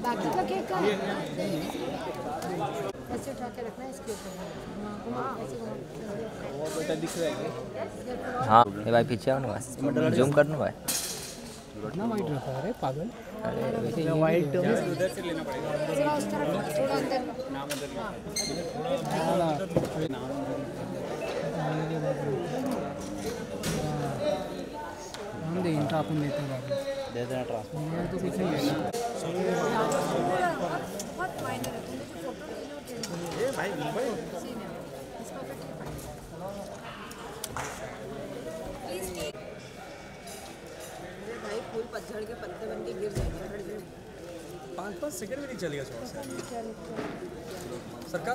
ताकि का केक का ऐसे उठा के रखना है इसके ऊपर। बहुत बेटा दिख रहा है। हाँ ये भाई पीछे आओ ना भाई, जूम कर ना भाई। कितना वाइट रखा है पागल। अरे वैसे वाइट उधर से लेना पड़ेगा। थोड़ा उस तरफ थोड़ा अंदर नाम अंदर हम दे इंटा अपन लेते हैं दे देना ट्रांसफर तो कुछ नहीं है। बहुत मायने रखते हैं। फोटो ए भाई मुंबई इसका भाई फूल पतझड़ के पत्ते बन के गिर जाएंगे। 5-5 सेकंड में नहीं चलेगा सरकार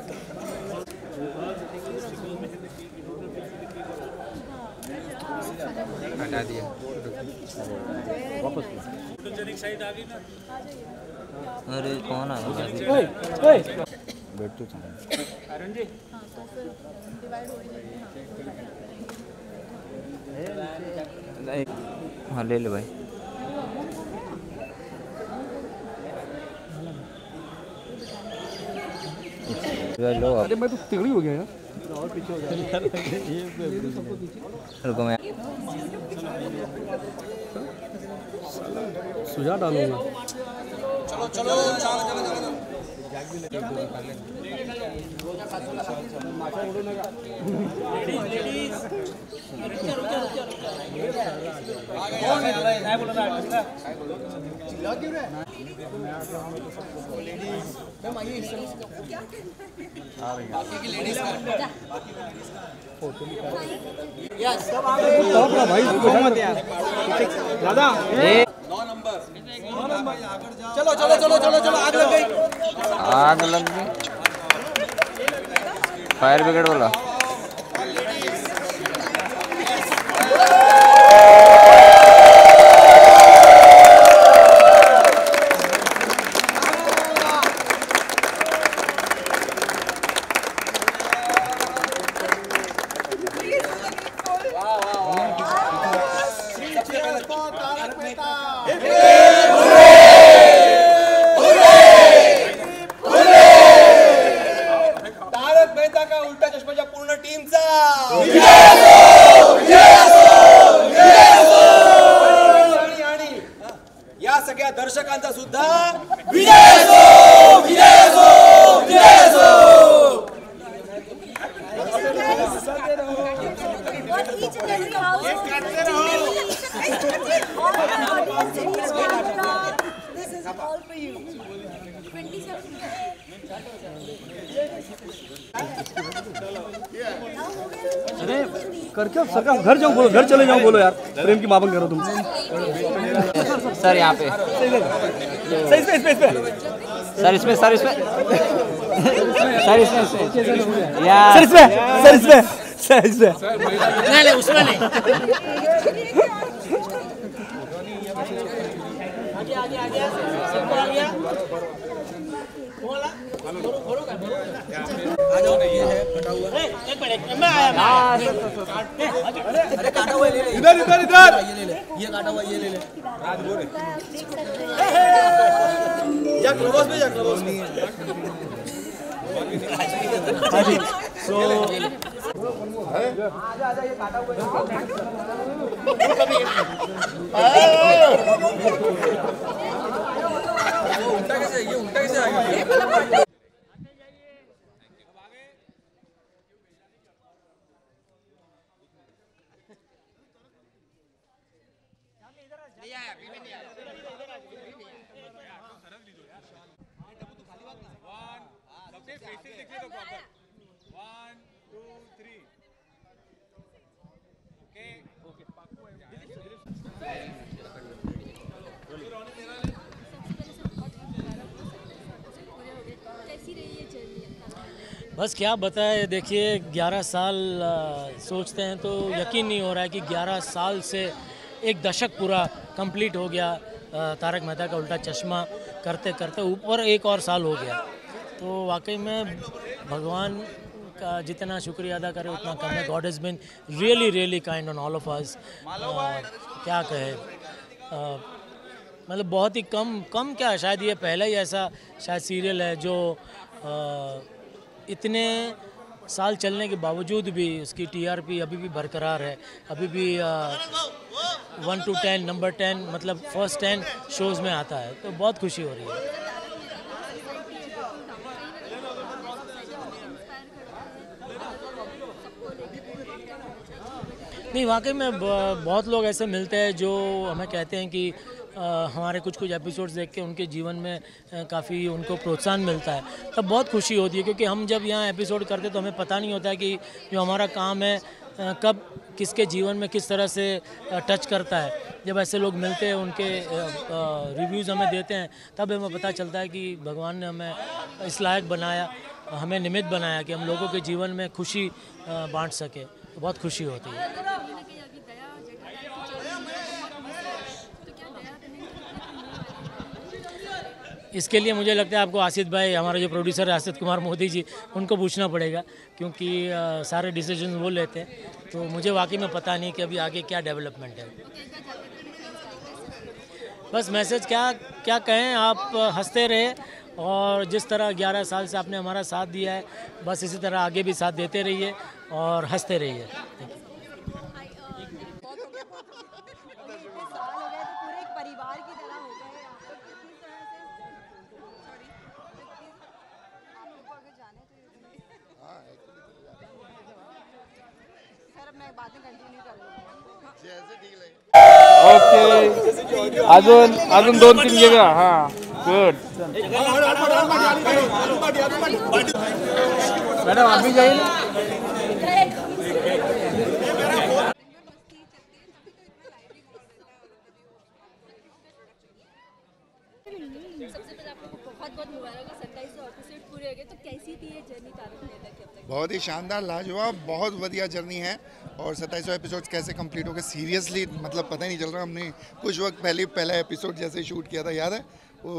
हटा दिया वापस। अरे कौन आ गया? बैठ तो अरुण जी हाँ ले ले भाई। लो अरे मैं तो तिगड़ी हो गया यार। और पीछे हो गया रुको मैं सुझाव डालूंगा। चलो चलो दादा 9 नंबर चलो चलो चलो चलो चलो आग लग गई। आग लग गई। फायर ब्रिगेड वाला या सगळ्या दर्शकांचा सुद्धा विजय असो विजय असो विजय असो। अरे करके अब सरकार घर जाओ बोलो, घर चले जाओ बोलो यार। प्रेम की मांग करो तुम सर यहाँ पे सही सर इसमें सर इसमें सर इसमें यार सर इसमें सर इसमें सर इसमें नहीं उसमें नहीं। आगे आगे सबको आ गया आ जाओ ना। ये है कटा हुआ। एक मिनट मैं आया अरे काटा हुआ ले ले इधर इधर इधर ये ले ले ये काटा हुआ ये ले ले या क्लोज में या क्लोज में। हाँ जी सो आजा ये काटा हुआ उल्टा कैसे ये उल्टा कैसे आ गया? बस क्या बताएं, देखिए 11 साल सोचते हैं तो यकीन नहीं हो रहा है कि 11 साल से एक दशक पूरा कंप्लीट हो गया। तारक मेहता का उल्टा चश्मा करते करते ऊपर एक और साल हो गया। तो वाकई में भगवान का जितना शुक्रिया अदा करें उतना कम है। God has been really really kind on all of us. क्या कहे, मतलब बहुत ही कम क्या, शायद ये पहला ही ऐसा शायद सीरियल है जो इतने साल चलने के बावजूद भी उसकी टीआरपी अभी भी बरकरार है, अभी भी 1 to 10 नंबर 10 मतलब फर्स्ट 10 शोज़ में आता है, तो बहुत खुशी हो रही है। नहीं, वाकई में बहुत लोग ऐसे मिलते हैं जो हमें कहते हैं कि हमारे कुछ एपिसोड्स देख के उनके जीवन में काफ़ी उनको प्रोत्साहन मिलता है, तब बहुत खुशी होती है। क्योंकि हम जब यहाँ एपिसोड करते तो हमें पता नहीं होता है कि जो हमारा काम है कब किसके जीवन में किस तरह से टच करता है। जब ऐसे लोग मिलते हैं, उनके रिव्यूज़ हमें देते हैं, तब हमें पता चलता है कि भगवान ने हमें इस लायक बनाया, हमें निमित्त बनाया कि हम लोगों के जीवन में खुशी बांट सके, तो बहुत खुशी होती है। इसके लिए मुझे लगता है आपको आसित भाई, हमारे जो प्रोड्यूसर है आसित कुमार मोदी जी, उनको पूछना पड़ेगा, क्योंकि सारे डिसीजन वो लेते हैं, तो मुझे वाकई में पता नहीं कि अभी आगे क्या डेवलपमेंट है। बस मैसेज क्या कहें, आप हंसते रहे और जिस तरह 11 साल से आपने हमारा साथ दिया है, बस इसी तरह आगे भी साथ देते रहिए और हंसते रहिए। ओके, अजून 2-3 घे का. हां, गुड. मॅडम अभी जाईल. सबसे पहले आप लोगों को बहुत मुबारक हो, 27 एपिसोड पूरे हो गए, तो कैसी थी ये जर्नी तारक मेहता की अब तक? बहुत ही शानदार, लाजवाब, बहुत बढ़िया जर्नी है। और 27 एपिसोड्स कैसे कंप्लीट हो गए, सीरियसली मतलब पता ही नहीं चल रहा। हमने कुछ वक्त पहले पहला एपिसोड जैसे शूट किया था, याद है वो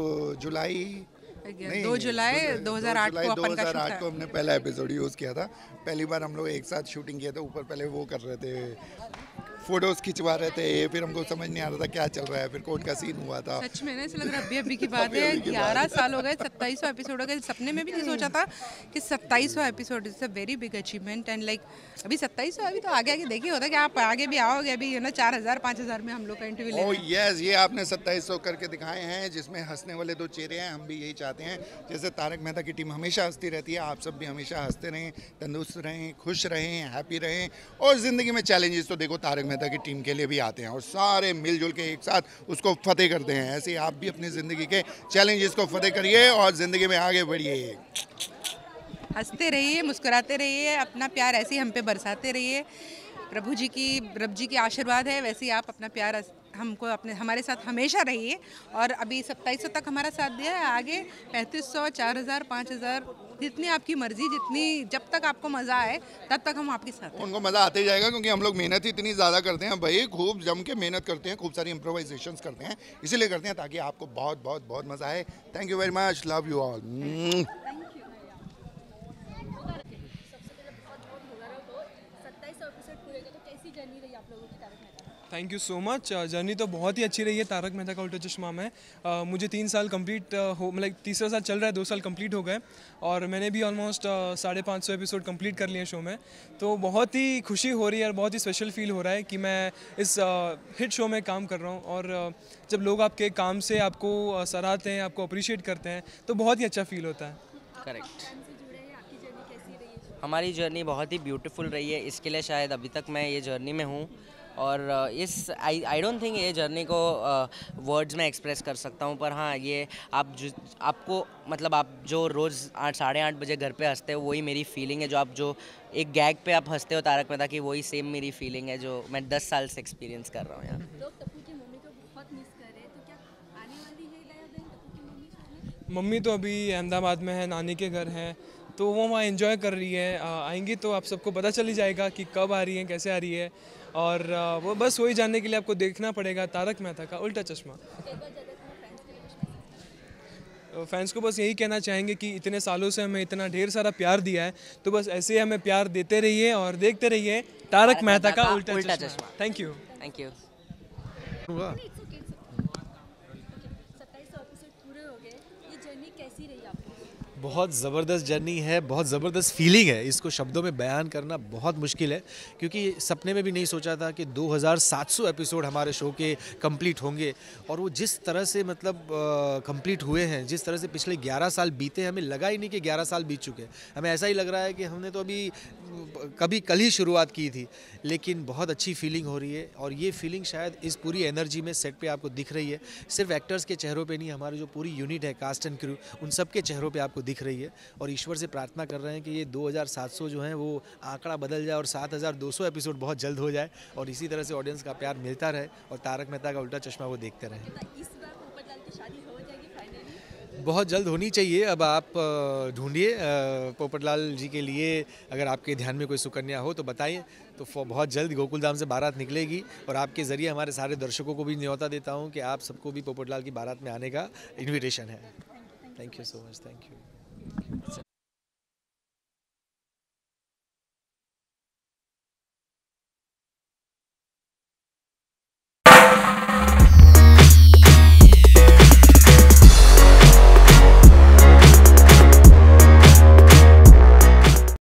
2 जुलाई 2008 को हमने पहला एपिसोड यूज़ किया था। पहली बार हम लोग एक साथ शूटिंग किया था। ऊपर पहले वो कर रहे थे, फोटोज खिंचवा रहे थे, फिर हमको समझ नहीं आ रहा था क्या चल रहा है, फिर कोर्ट का सीन हुआ था। सच में ऐसा लग रहा है अभी की बात है, 11 साल हो गए, 27 एपिसोड हो गए। सपने में भी नहीं सोचा था कि 27 episode is a very big achievement. And like अभी 27, अभी तो आगे देखिए होता है कि आप आगे भी आओगे, अभी 4000-5000 में हम लोग का इंटरव्यू ओह यस, ये आपने 2700 करके दिखाए हैं, जिसमें हंसने वाले 2 चेहरे हैं। हम भी यही चाहते हैं, जैसे तारक मेहता की टीम हमेशा हंसती रहती है, आप सब भी हमेशा हंसते रहें, तंदुरुस्त रहें, खुश रहें, हैप्पी रहें। और ज़िंदगी में चैलेंजेस तो देखो तारक मेहता की टीम के लिए भी आते हैं और सारे मिलजुल के एक साथ उसको फतेह करते हैं। ऐसे ही आप भी अपनी ज़िंदगी के चैलेंजेस को फतेह करिए और ज़िंदगी में आगे बढ़िए। हंसते रहिए, मुस्कुराते रहिए, अपना प्यार ऐसे ही हम पे बरसाते रहिए। रब जी की आशीर्वाद है, वैसे ही आप अपना प्यार हमको हमारे साथ हमेशा रहिए। और अभी 2700 तक हमारा साथ दिया है, आगे 3500, 4000, 5000, जितनी आपकी मर्जी, जितनी जब तक आपको मज़ा आए तब तक हम आपके साथ हैं। उनको मज़ा आते ही जाएगा, क्योंकि हम लोग मेहनत ही इतनी ज़्यादा करते हैं भाई, खूब जम के मेहनत करते हैं, खूब सारी इम्प्रोवाइजेशंस करते हैं, इसीलिए करते हैं ताकि आपको बहुत बहुत बहुत मज़ा आए। Thank you very much, love you all. Thank you so much. Journey तो बहुत ही अच्छी रही है तारक मेहता का उल्टा चश्मा में। मुझे 3 साल कंप्लीट हो, मतलब तीसरा साल चल रहा है, 2 साल कंप्लीट हो गए और मैंने भी ऑलमोस्ट 550 एपिसोड कंप्लीट कर लिए शो में। तो बहुत ही खुशी हो रही है और बहुत ही स्पेशल फील हो रहा है कि मैं इस हिट शो में काम कर रहा हूँ। और जब लोग आपके काम से आपको सराहते हैं, आपको अप्रिशिएट करते हैं, तो बहुत ही अच्छा फील होता है। करेक्ट। हमारी जर्नी बहुत ही ब्यूटीफुल रही है, इसके लिए शायद अभी तक मैं ये जर्नी में हूँ। और इस आई डोंट थिंक ये जर्नी को वर्ड्स में एक्सप्रेस कर सकता हूँ, पर हाँ ये आपको मतलब आप जो रोज़ 8-8:30 बजे घर पे हंसते हो, वही मेरी फीलिंग है। जो आप जो एक गैग पे आप हंसते हो तारक मेहता की, वही सेम मेरी फीलिंग है जो मैं 10 साल से एक्सपीरियंस कर रहा हूँ यहाँ। लोग टप्पू की मम्मी को बहुत मिस कर रहे हैं, तो क्या आने वाली है नया दिन टप्पू की मम्मी? मम्मी तो अभी अहमदाबाद में है, नानी के घर हैं, तो वो वहाँ एंजॉय कर रही है। आएंगी तो आप सबको पता चल ही जाएगा कि कब आ रही हैं, कैसे आ रही है। और वो बस वही जानने के लिए आपको देखना पड़ेगा तारक मेहता का उल्टा चश्मा। फैंस को बस यही कहना चाहेंगे कि इतने सालों से हमें इतना ढेर सारा प्यार दिया है, तो बस ऐसे ही हमें प्यार देते रहिए और देखते रहिए Tarak Mehta Ka Ooltah Chashmah. Thank you. Thank you. कैसी रही आपकी? बहुत ज़बरदस्त जर्नी है, बहुत ज़बरदस्त फीलिंग है। इसको शब्दों में बयान करना बहुत मुश्किल है, क्योंकि सपने में भी नहीं सोचा था कि 2700 एपिसोड हमारे शो के कंप्लीट होंगे। और वो जिस तरह से मतलब कंप्लीट हुए हैं, जिस तरह से पिछले 11 साल बीते, हमें लगा ही नहीं कि 11 साल बीत चुके हैं। हमें ऐसा ही लग रहा है कि हमने तो अभी कभी कल ही शुरुआत की थी। लेकिन बहुत अच्छी फीलिंग हो रही है, और ये फीलिंग शायद इस पूरी एनर्जी में सेट पे आपको दिख रही है। सिर्फ एक्टर्स के चेहरों पे नहीं, हमारी जो पूरी यूनिट है, कास्ट एंड क्रू, उन सब के चेहरों पे आपको दिख रही है। और ईश्वर से प्रार्थना कर रहे हैं कि ये 2700 जो है वो आंकड़ा बदल जाए और 7200 एपिसोड बहुत जल्द हो जाए, और इसी तरह से ऑडियंस का प्यार मिलता रहे और तारक मेहता का उल्टा चश्मा वो देखते रहें। इस बार पोपटलाल की शादी हो जाएगी फाइनली? बहुत जल्द होनी चाहिए। अब आप ढूंढिए पोपटलाल जी के लिए, अगर आपके ध्यान में कोई सुकन्या हो तो बताइए। तो बहुत जल्द गोकुलधाम से बारात निकलेगी, और आपके ज़रिए हमारे सारे दर्शकों को भी न्योता देता हूँ कि आप सबको भी पोपटलाल की बारात में आने का इन्विटेशन है। Thank you so much. Thank you.